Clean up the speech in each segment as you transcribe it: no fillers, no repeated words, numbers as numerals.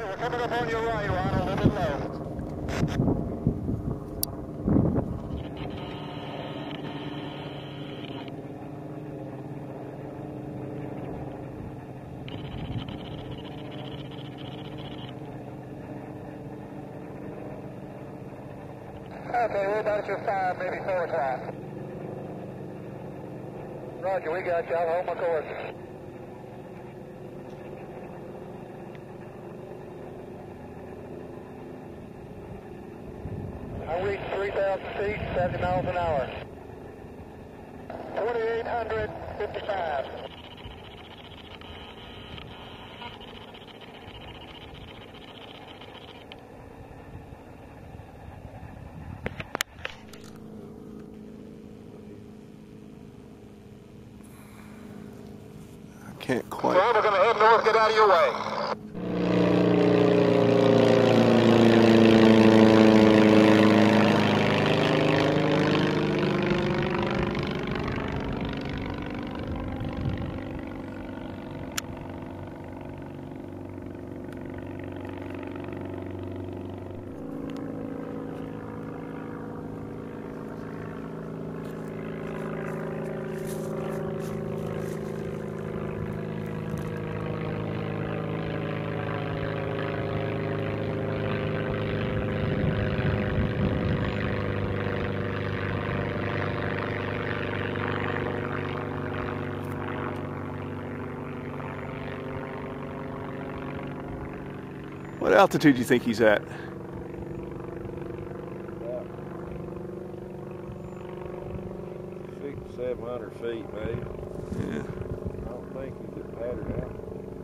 We're coming up on your right, Ron, a little bit low. Okay, we're about at your 5, maybe 4 o'clock. Roger, we got you. I'll hold my course. I'll reach 3,000 feet, 70 miles an hour. 2,855. Can't quite. So we're going to head north, get out of your way. What altitude do you think he's at? About 600-700 feet, maybe. Yeah. I don't think he's at pattern out.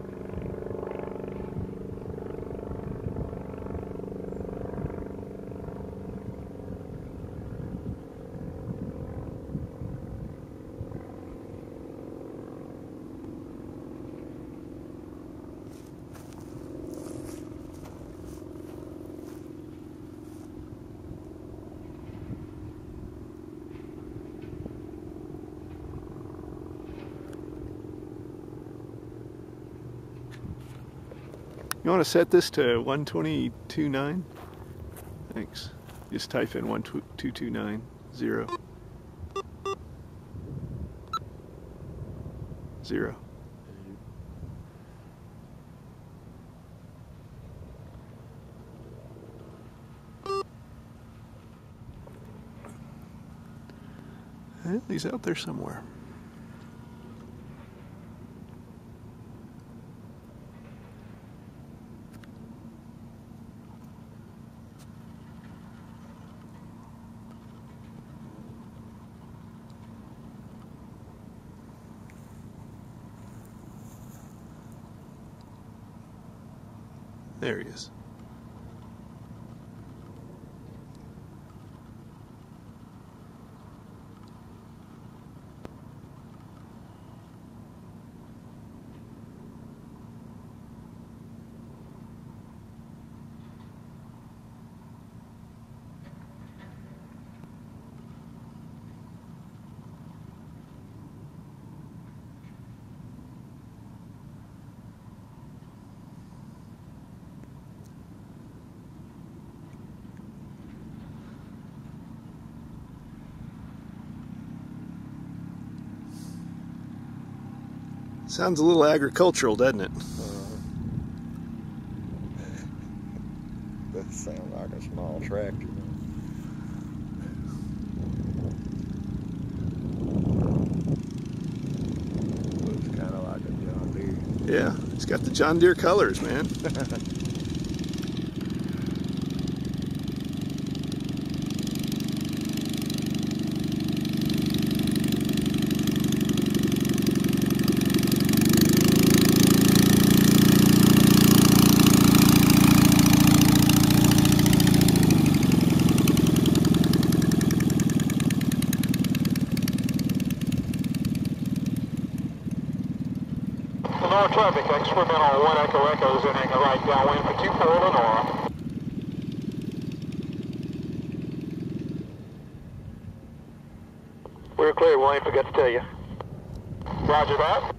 You want to set this to 122.9? Thanks. Just type in 122.9.0. 0. Well, he's out there somewhere. There he is. Sounds a little agricultural, doesn't it? That sounds like a small tractor. Looks kind of like a John Deere. Yeah, it's got the John Deere colors, man. Lenora traffic, experimental 1 Echo Echoes in a right downwind for 24 Lenora. We're clear, Wayne, forgot to tell you. Roger that.